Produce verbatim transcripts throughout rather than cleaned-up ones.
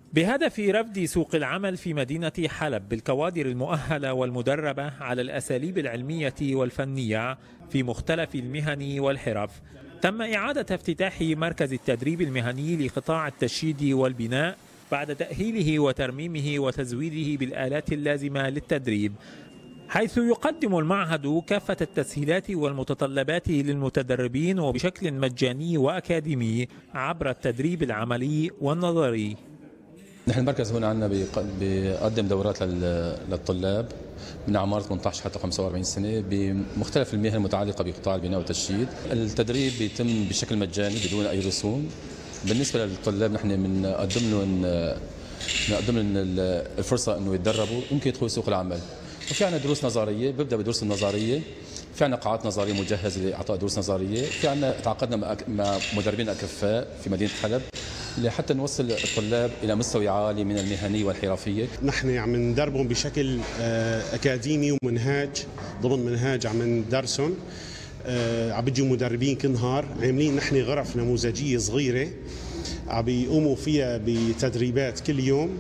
بهدف رفد سوق العمل في مدينة حلب بالكوادر المؤهلة والمدربة على الأساليب العلمية والفنية في مختلف المهن والحرف، تم إعادة افتتاح مركز التدريب المهني لقطاع التشييد والبناء بعد تأهيله وترميمه وتزويده بالآلات اللازمة للتدريب، حيث يقدم المعهد كافة التسهيلات والمتطلبات للمتدربين وبشكل مجاني وأكاديمي عبر التدريب العملي والنظري. نحن المركز هنا عندنا بيقدم دورات للطلاب من اعمار ثمانية عشر حتى خمسة وأربعين سنه بمختلف المهن المتعلقه بقطاع البناء والتشييد. التدريب بيتم بشكل مجاني بدون اي رسوم. بالنسبه للطلاب نحن بنقدم لهم نقدم لهم الفرصه انه يتدربوا يمكن يدخلوا سوق العمل. وفي عندنا دروس نظريه، بيبدا بدروس النظريه، في عندنا قاعات نظريه مجهزه لاعطاء دروس نظريه، في عندنا تعاقدنا مع مدربين اكفاء في مدينه حلب لحتى نوصل الطلاب الى مستوى عالي من المهنيه والحرفيه. نحن عم ندربهم بشكل اكاديمي ومنهاج ضمن منهاج عم ندرسهم، عم بيجوا مدربين كل نهار، عاملين نحن غرف نموذجيه صغيره عم بيقوموا فيها بتدريبات كل يوم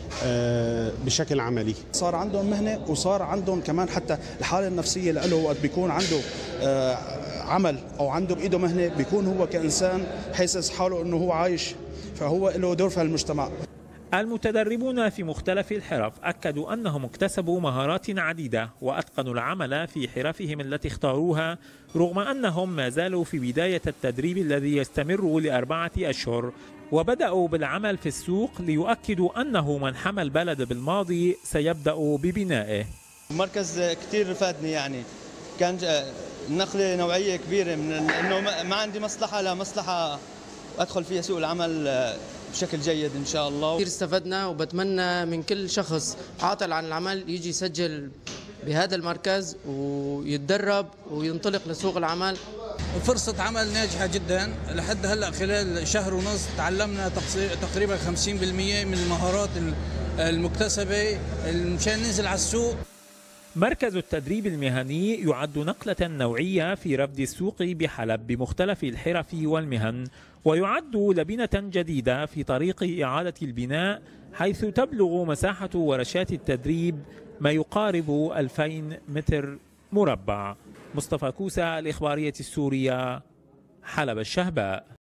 بشكل عملي. صار عندهم مهنه وصار عندهم كمان حتى الحاله النفسيه له، وقت بيكون عنده عمل او عنده بايده مهنه بيكون هو كانسان حاسس حاله انه هو عايش، فهو له دور في المجتمع. المتدربون في مختلف الحرف أكدوا أنهم اكتسبوا مهارات عديدة وأتقنوا العمل في حرفهم التي اختاروها، رغم أنهم ما زالوا في بداية التدريب الذي يستمر لأربعة أشهر، وبدأوا بالعمل في السوق ليؤكدوا أنه من حمى البلد بالماضي سيبدأ ببنائه. المركز كثير فادني، يعني كان نقلة نوعية كبيرة من أنه ما عندي مصلحة لمصلحة أدخل فيها سوق العمل بشكل جيد إن شاء الله. كثير استفدنا، وبتمنى من كل شخص عاطل عن العمل يجي يسجل بهذا المركز ويتدرب وينطلق لسوق العمل. فرصة عمل ناجحة جدا، لحد هلا خلال شهر ونص تعلمنا تقريبا خمسين بالمئة من المهارات المكتسبة مشان ننزل على السوق. مركز التدريب المهني يعد نقلة نوعية في رفد السوق بحلب بمختلف الحرف والمهن، ويعد لبنة جديدة في طريق إعادة البناء، حيث تبلغ مساحة ورشات التدريب ما يقارب ألفين متر مربع. مصطفى كوسة، الإخبارية السورية، حلب الشهباء.